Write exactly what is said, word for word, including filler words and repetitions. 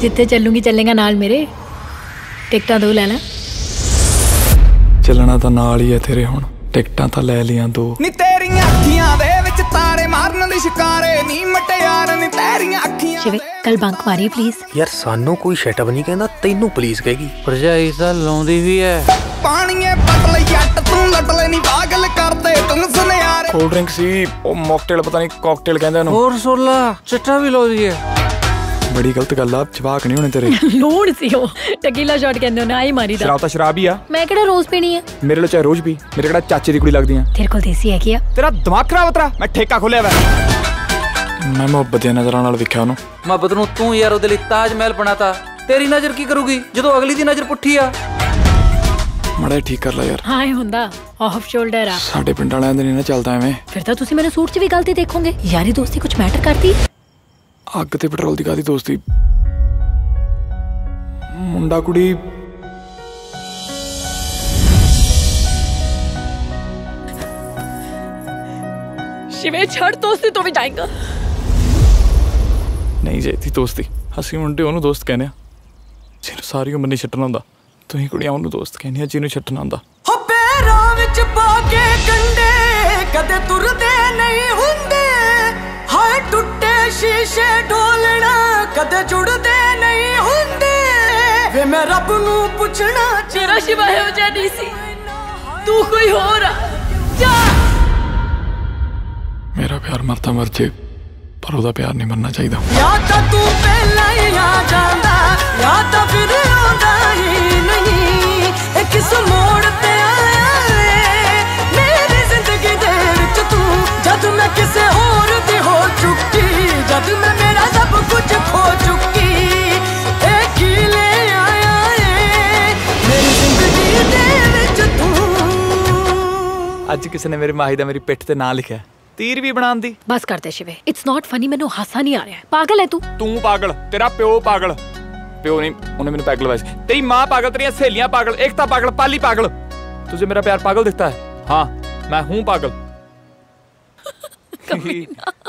जिथे चलूंगी चलेगा नाल मेरे। टिकटा दो ले ला। चलना तो नाल ही है तेरे हुण, टिकटां तां ले लियां दो। नी तेरियां अखियां दे विच तारे मारन दी शिकारे नी मटियार नी तेरियां अखियां। शिवे कल बंक मारिए प्लीज। यार सानू कोई शटअप नहीं कहंदा, तैनू पुलिस कहेगी। भरजाई सा लाउंदी भी है। पानीए पतले जट तू लटले नी पागल करदे तुम सुनियारे। कोल्ड ड्रिंक सी ओ मॉकटेल पता नहीं कॉकटेल कहंदे ओनू। और सोला चिट्टा भी लो दिए। बड़ी गलत गल आ, जवाक नहीं होने तेरे। लोड़ सी हो टकीला शॉट कहंदे ओने आई मारी दा। शराब ता शराब ही आ। मैं केड़ा रोज पीनी है। मेरे लिए चाहे रोज पी, मेरे केड़ा चाचे दी कुड़ी लगदी आ। तेरे कोल देसी है क्या? तेरा दिमाग खराब है तेरा। मैं ठेका खोलिया वा। मैं मोहब्बत दी नज़रां नाल वेख्या ओनू। मोहब्बत नूं तू यार ओदे लई ताज महल बनाता, तेरी नजर की करूगी जदों अगली दी नजर पुट्ठी आ। मड़ा ठीक कर ला यार। हाँ हुंदा ऑफ शोल्डर आ। साडे पिंड वालियां दे नहीं ना चलदा एवें। फिर तां तुसी मेरे सूट च भी गलती देखोगे। यारी दोस्ती कुछ मैटर करती। अग ते पेट्रोल दी कादी दोस्ती। मुंडा कुड़ी शिवे छड़ दोस्ती तो भी जाएगा। नहीं जाती दोस्ती। ਅਸੀਂ ਮੁੰਡੇ ਉਹਨੂੰ ਦੋਸਤ ਕਹਿੰਦੇ ਆ ਜਿਹਨੂੰ ਸਾਰੀ ਉਮਰ ਨਹੀਂ ਛੱਡਣਾ ਹੁੰਦਾ। ਤੁਸੀਂ ਕੁੜੀਆਂ ਉਹਨੂੰ ਦੋਸਤ ਕਹਿੰਦੀਆਂ ਜਿਹਨੂੰ ਛੱਡਣਾ ਹੁੰਦਾ। ਹੋ ਪੈਰਾਂ ਵਿੱਚ ਪਾ ਕੇ ਕੰਡੇ ਕਦੇ ਤੁਰਦੇ ਨਹੀਂ ਹੁੰਦੇ। ਹਾਏ ਟੁੱਟੇ ਸ਼ੀਸ਼ੇ ਢੋਲਣਾ ਕਦੇ ਜੁੜਦੇ ਨਹੀਂ ਹੁੰਦੇ। ਵੇ ਮੈਂ ਰੱਬ ਨੂੰ ਪੁੱਛਣਾ ਤੇਰਾ ਸ਼ਿਵਾ ਹੋ ਜਾਣੀ ਸੀ ਤੂੰ ਕੋਈ ਹੋਰ ਆ ਜਾ। ਮੇਰਾ ਪਿਆਰ ਮਰਦਾ ਮਰ ਜੇ ਪਰ ਉਹਦਾ ਪਿਆਰ ਨਹੀਂ ਮਰਨਾ ਚਾਹੀਦਾ। ਯਾ ਤਾਂ ਤੂੰ ਪਹਿਲਾਂ ਹੀ ਆ ਜਾਂਦਾ ਯਾ ਤਾਂ ਫਿਰ ਆਉਂਦਾ ਹੀ ਨਹੀਂ। ਇਹ ਕਿਸ ਮੋੜ ਤੇ ਆਇਆ ਏ ਮੇਰੀ ਜ਼ਿੰਦਗੀ ਦੇ ਵਿੱਚ ਤੂੰ। ਜਦ ਮੈਂ ਕਿਸੇ ਹੋਰ ਦੀ ਹੋ ਚੁੱਕੀ, ਜਦ ਮੈਂ ਮੇਰਾ ਸਭ ਕੁਝ ਖੋ ਚੁੱਕੀ। ਇਹ ਕੀ ਲੈ ਆਇਆ ਏ ਮੇਰੀ ਜ਼ਿੰਦਗੀ ਦੇ ਵਿੱਚ ਤੂੰ। ਅੱਜ ਕਿਸੇ ਨੇ ਮੇਰੇ ਮਾਹੀ ਦਾ ਮੇਰੀ ਪਿੱਠ ਤੇ ਨਾਂ ਲਿਖਿਆ तीर भी बनान दी। बस करते शिवे इट्स नॉट फनी। मैनू हासा नहीं आ रहा है। पागल है तू। तू पागल, तेरा प्यो पागल। प्यो नहीं उन्हें मैंने पैग लवाई। तेरी माँ पागल, तेरी सहेलियां पागल, एकता पागल, पाली पागल। तुझे मेरा प्यार पागल दिखता है? हाँ मैं हूँ पागल।